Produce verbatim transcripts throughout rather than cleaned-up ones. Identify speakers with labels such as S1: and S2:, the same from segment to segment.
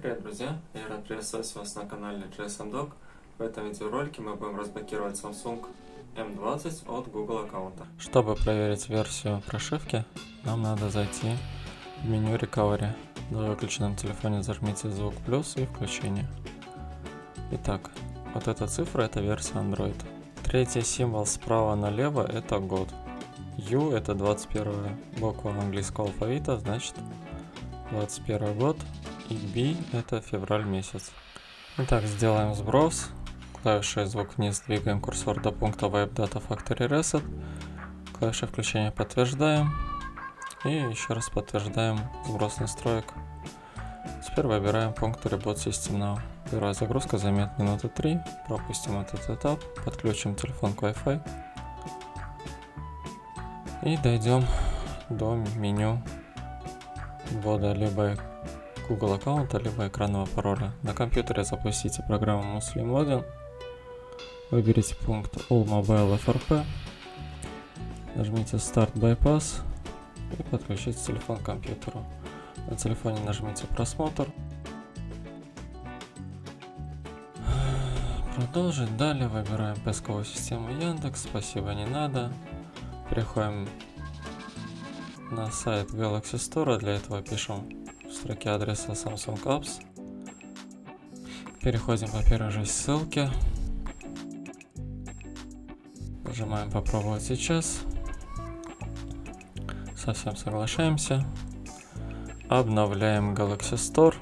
S1: Привет, друзья! Я рад приветствовать вас на канале джей эс эм Doc. В этом видеоролике мы будем разблокировать Samsung эм двадцать от Google аккаунта. Чтобы проверить версию прошивки, нам надо зайти в меню Recovery. На выключенном телефоне зажмите звук плюс и включение. Итак, вот эта цифра — это версия Android. Третий символ справа налево — это год. U — это двадцать первая буква английского алфавита, значит двадцать первый год. И B — это февраль месяц. Итак, сделаем сброс. Клавишей звук вниз двигаем курсор до пункта Wipe Data Factory Reset. Клавишей включения подтверждаем. И еще раз подтверждаем сброс настроек. Теперь выбираем пункт Reboot System Now. Первая загрузка займет минуты три. Пропустим этот этап. Подключим телефон к Wi-Fi. И дойдем до меню ввода либо Google аккаунта, либо экранного пароля. На компьютере запустите программу Muslim Login. Выберите пункт All Mobile эф эр пи. Нажмите Start Bypass и подключите телефон к компьютеру. На телефоне нажмите Просмотр. Продолжить. Далее выбираем поисковую систему Яндекс. Спасибо, не надо. Переходим на сайт Galaxy Store. Для этого пишем в строке адреса Samsung Apps. Переходим по первой же ссылке. Нажимаем «Попробовать сейчас». Совсем соглашаемся. Обновляем Galaxy Store.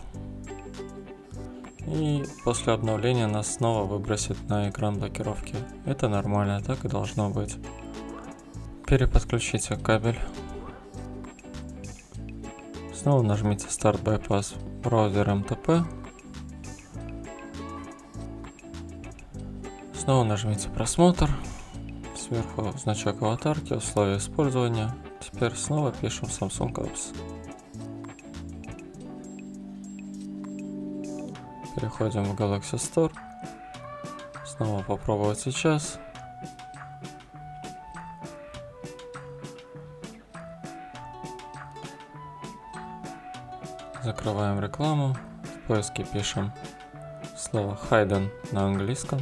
S1: И после обновления нас снова выбросит на экран блокировки. Это нормально, так и должно быть. Переподключите кабель. Снова нажмите Start Bypass браузер эм тэ пэ. Снова нажмите Просмотр. Сверху значок аватарки, условия использования. Теперь снова пишем Samsung Apps. Переходим в Galaxy Store. Снова попробовать сейчас. Закрываем рекламу. В поиске пишем слово Hidden на английском.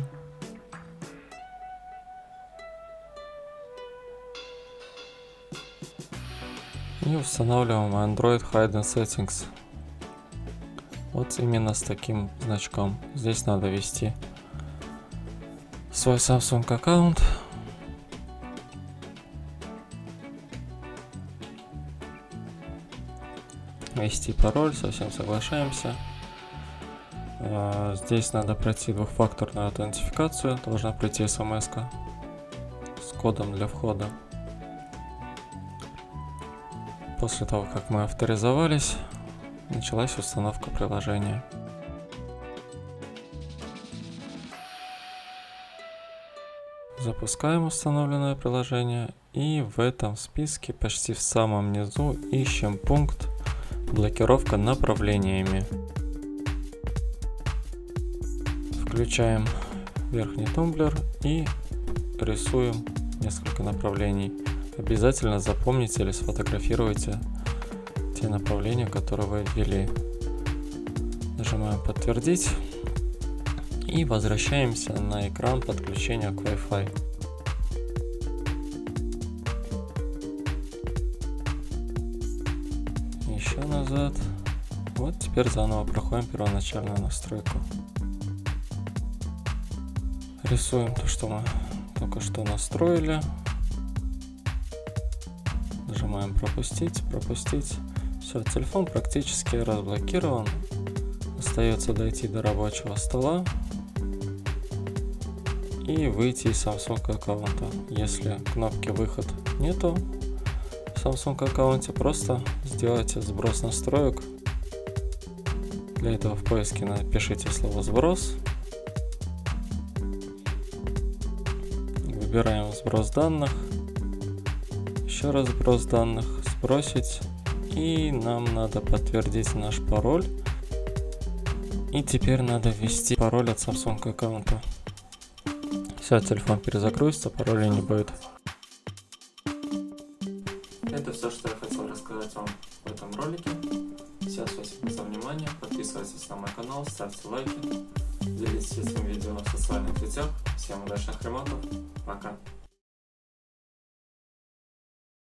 S1: И устанавливаем Android Hidden Settings. Вот именно с таким значком. Здесь надо ввести свой Samsung аккаунт. Ввести пароль, совсем соглашаемся. Здесь надо пройти двухфакторную аутентификацию. Должна прийти смс-ка с кодом для входа. После того, как мы авторизовались, началась установка приложения. Запускаем установленное приложение. И в этом списке почти в самом низу ищем пункт «Блокировка направлениями». Включаем верхний тумблер и рисуем несколько направлений. Обязательно запомните или сфотографируйте те направления, которые вы ввели. Нажимаем «Подтвердить» и возвращаемся на экран подключения к Wi-Fi. Еще назад. Вот теперь заново проходим первоначальную настройку. Рисуем то, что мы только что настроили. Нажимаем пропустить, пропустить. Все, телефон практически разблокирован. Остается дойти до рабочего стола и выйти из Samsung аккаунта. Если кнопки выход нету в Samsung аккаунте, просто сделайте сброс настроек. Для этого в поиске напишите слово сброс. Выбираем сброс данных. Еще раз сброс данных, сбросить. И нам надо подтвердить наш пароль. И теперь надо ввести пароль от Samsung аккаунта. Все, телефон перезагрузится, пароля не будет. Это все, что я хотел рассказать вам в этом ролике. Всем спасибо за внимание, подписывайтесь на мой канал, ставьте лайки, делитесь этим видео в социальных сетях. Всем удачных ремонтов, пока!